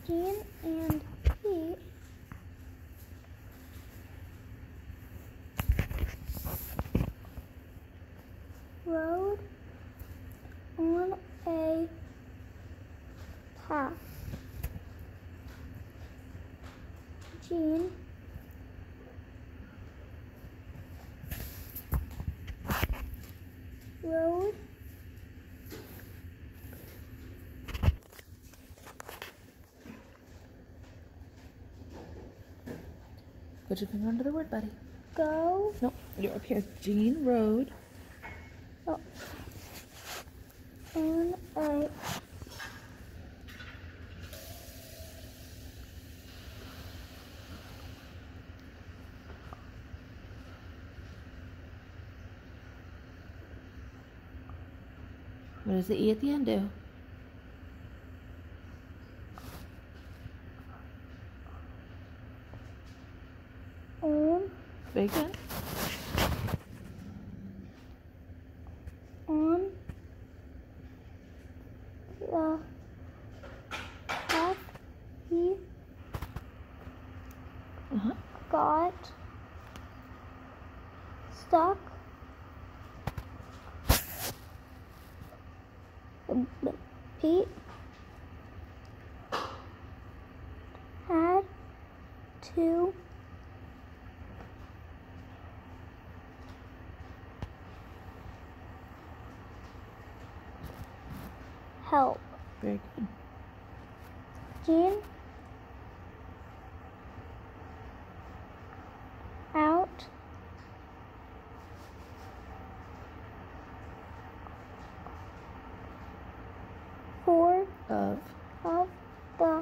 Jean and Pete rode on a path. Jean rode Put your finger under the word, buddy. go Nope, you're up here. Jean rode on a What does the E at the end do? on Very good. on the path he got stuck. Pete had to help. Very good. Jean out for Of the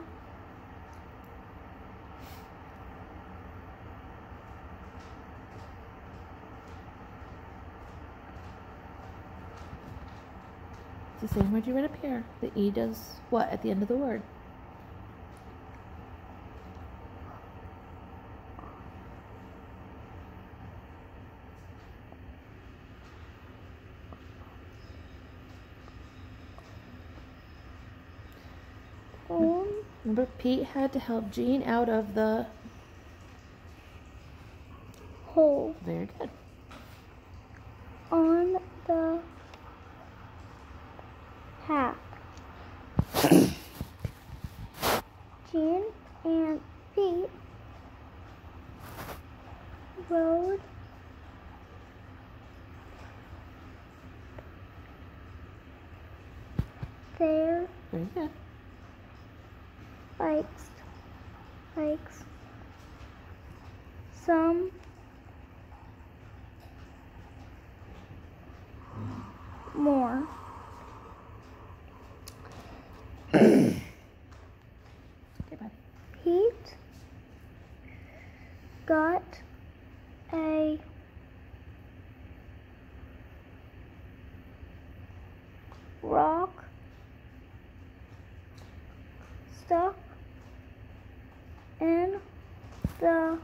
It's the same word you read up here. The E does what at the end of the word? Remember, Pete had to help Jean out of the hole Very good. on the path. Jean and Pete rode their Very good. bikes some more. Okay, buddy. Pete got a rock stuck in the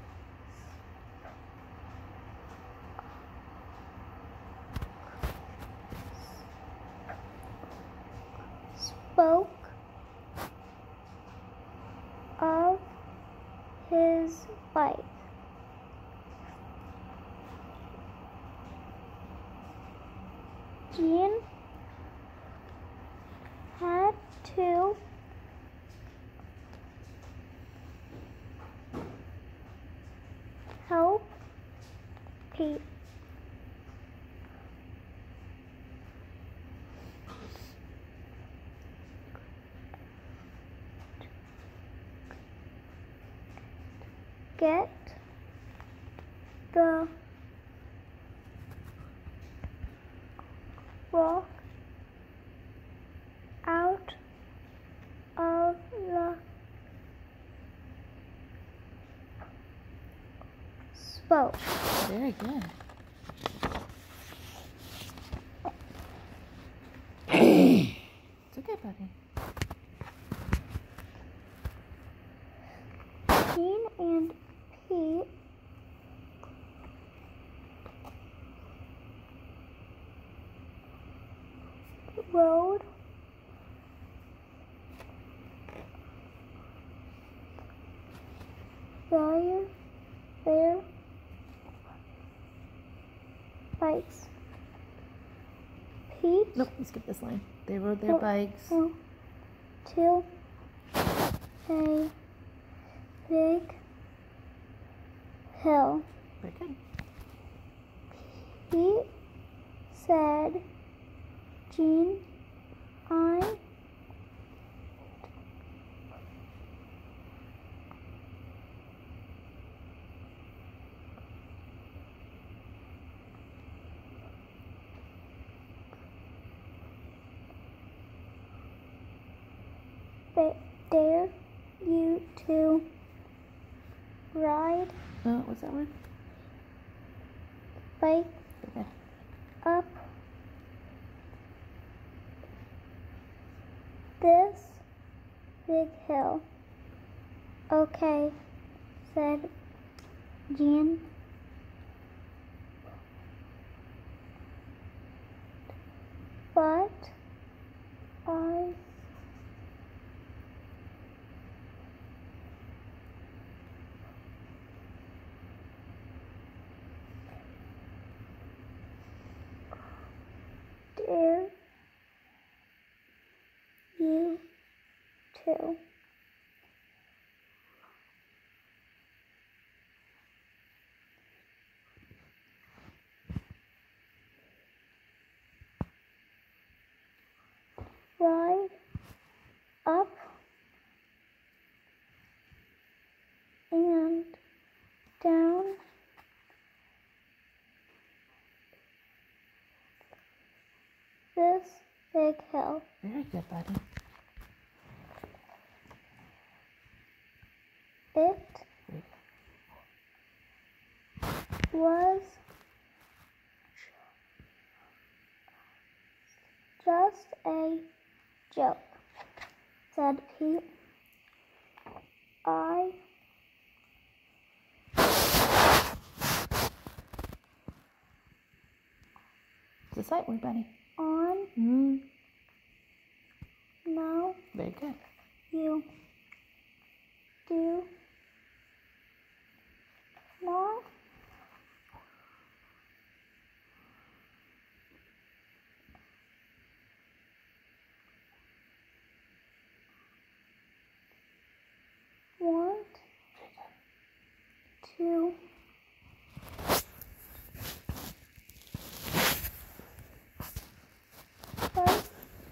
spoke of his bike. Jean had to help Pete. Get the rock out of the spoke. Very good. It's okay, buddy. Jean and Pete rode their bikes. Pete. Nope, you skipped this line. They rode their bikes. No, to a big hill. Very good. Pete said, Jean, I dare you to ride What's that word? bike Okay. up this big hill. Okay, said Jean. But I dare you to ride up and down this big hill. Very good, buddy. It was just a joke, said Pete. I It's a sight word, buddy. on now Very good. you do not want to bike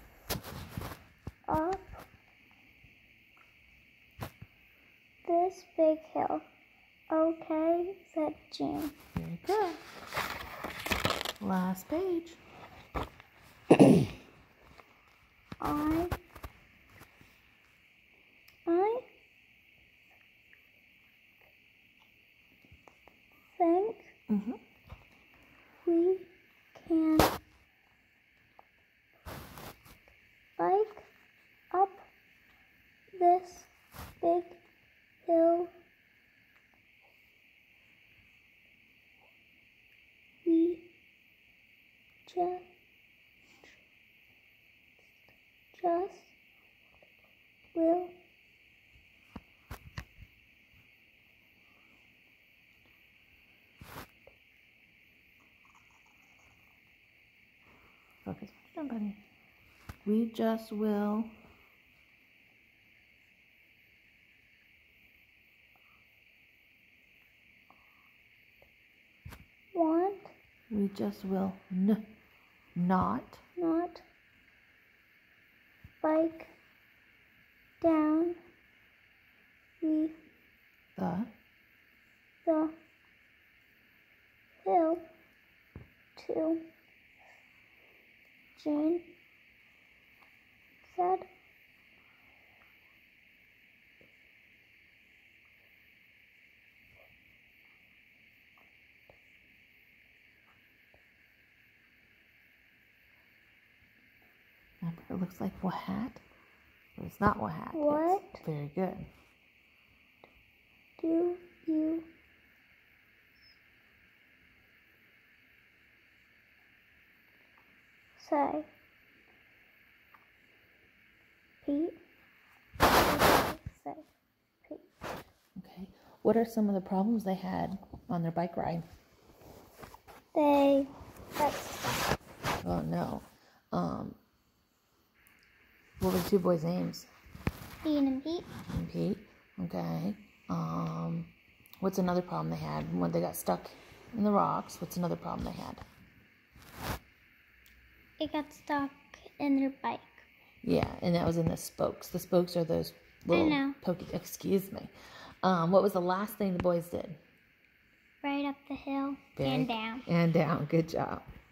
up this big hill. Okay, said Jean. Very good. Last page. I think Mm-hmm. we can bike up this big hill. We just will. Focus. What you done, buddy? We just will. Want We just will not bike down the the hill to Jean said. Remember, it looks like Wahat, but it's not Wahat. What? It's very good. Do you say, Pete? Say, Pete. Okay. What are some of the problems they had on their bike ride? They got stuck. Oh no. What were the two boys' names? Ian and Pete. And Pete. Okay. What's another problem they had when they got stuck in the rocks? What's another problem they had? It got stuck in their bike. Yeah, and that was in the spokes. The spokes are those little know. pokey. Excuse me. What was the last thing the boys did? Right up the hill Very- and down. And down. Good job.